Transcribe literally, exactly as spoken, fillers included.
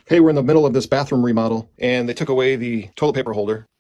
Hey, we're in the middle of this bathroom remodel, and they took away the toilet paper holder.